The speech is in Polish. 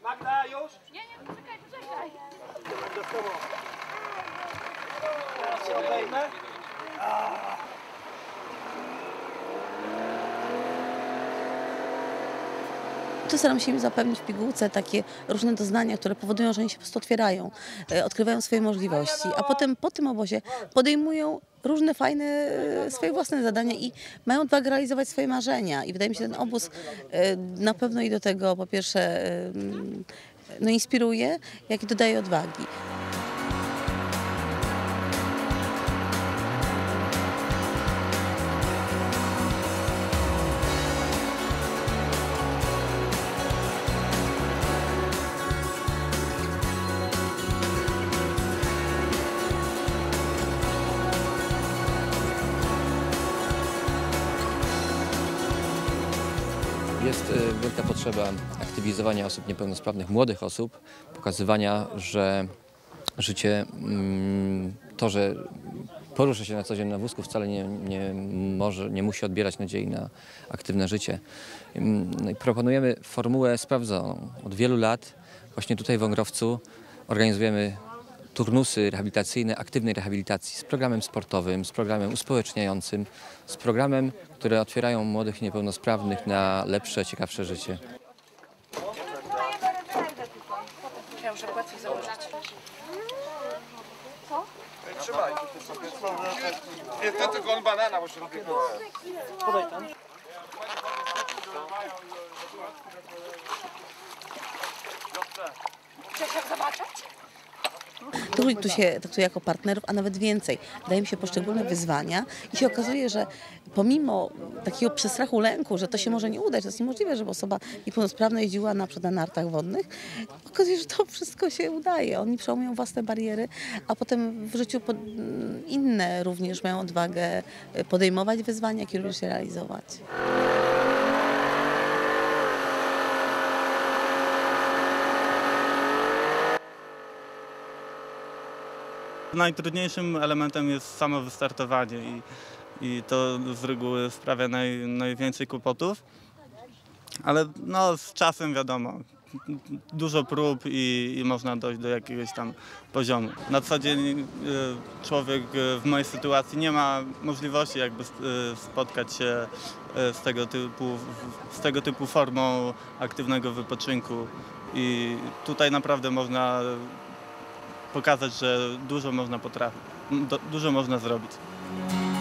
Magda, już? Nie, poczekaj. Teraz się obejmę. Tu staram się im zapewnić w pigułce takie różne doznania, które powodują, że oni się po prostu otwierają, odkrywają swoje możliwości, a potem po tym obozie podejmują różne fajne swoje własne zadania i mają odwagę realizować swoje marzenia. I wydaje mi się, że ten obóz na pewno i do tego po pierwsze no inspiruje, jak i dodaje odwagi. Jest wielka potrzeba aktywizowania osób niepełnosprawnych, młodych osób, pokazywania, że życie, to, że porusza się na co dzień na wózku, wcale nie musi odbierać nadziei na aktywne życie. No i proponujemy formułę sprawdzoną. Od wielu lat właśnie tutaj w Wągrowcu organizujemy turnusy rehabilitacyjne, aktywnej rehabilitacji z programem sportowym, z programem uspołeczniającym, z programem, które otwierają młodych niepełnosprawnych na lepsze, ciekawsze życie. Musiałam, żeby łatwiej założyć. Trzymaj. Nie, tylko on banana, bo się robi. Podaj tam. Chcesz zobaczyć? Tu się traktuje jako partnerów, a nawet więcej. Daje mi się poszczególne wyzwania i się okazuje, że pomimo takiego przestrachu, lęku, że to się może nie udać, to jest niemożliwe, żeby osoba niepełnosprawna jeździła na przykład na nartach wodnych, okazuje się, że to wszystko się udaje. Oni przełamują własne bariery, a potem w życiu inne również mają odwagę podejmować wyzwania, jak i również je realizować. Najtrudniejszym elementem jest samo wystartowanie i to z reguły sprawia najwięcej kłopotów, ale no, z czasem wiadomo, dużo prób i można dojść do jakiegoś tam poziomu. Na co dzień człowiek w mojej sytuacji nie ma możliwości jakby spotkać się z tego typu formą aktywnego wypoczynku i tutaj naprawdę można pokazać, że dużo można zrobić.